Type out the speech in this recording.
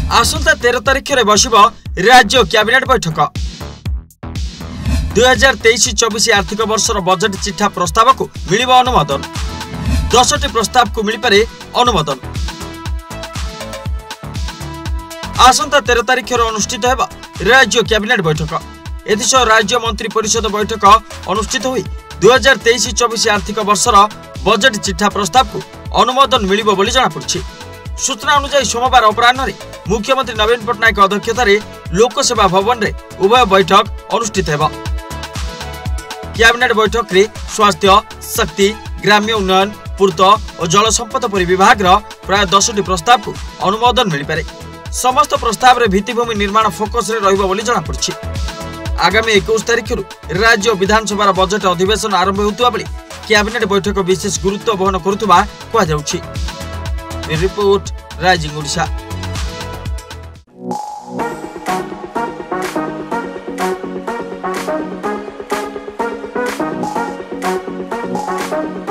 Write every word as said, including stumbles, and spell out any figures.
आसंता तेरह तारिख में बसिब राज्य कैबिनेट बैठक। दुई हजार तेईस चौबीस आर्थिक वर्षर बजेट चिठा प्रस्ताव को मिल अनुमोदन। दसटी प्रस्ताव को मिल पारे अनुमोदन। आसंता तेरह तारिख अनुष्ठित होगा राज्य कैबिनेट बैठक। एसह राज्य मंत्री परिषद बैठक अनुष्ठित हुई दुई हजार तेईस चौबीस आर्थिक वर्षर बजेट चिठा प्रस्ताव को अनुमोदन मिल जमापड़ी। सूचना अनुसार सोमवार अपराह्न मुख्यमंत्री नवीन पट्टनायक अध्यक्षतार लोकसेवा भवन में उभय बैठक अनुष्ठित होगा। कैबिनेट बैठक में स्वास्थ्य, शक्ति, ग्राम्य उन्नयन, पूर्त और जल संपद परि विभाग प्राय दसटी प्रस्ताव को अनुमोदन मिल पारे। समस्त प्रस्ताव रे भित्तिभूमि निर्माण फोकस रे रहिबो बोली जଣା पड़छि। आगामी इक्कीस तारिख राज्य विधानसभा बजेट अधिवेशन आरंभ होतुवा बेले कैबिनेट बैठक विशेष गुरुत्व बहन करुतुवा कहा जाउछि। Report rising Odisha.